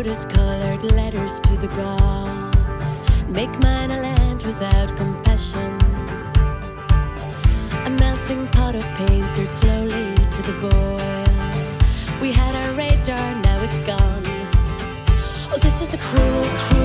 rose-colored letters to the gods. Make mine a land without compassion. A melting pot of pain stirred slowly to the boil. We had our radar, now it's gone. Oh, this is a cruel, cruel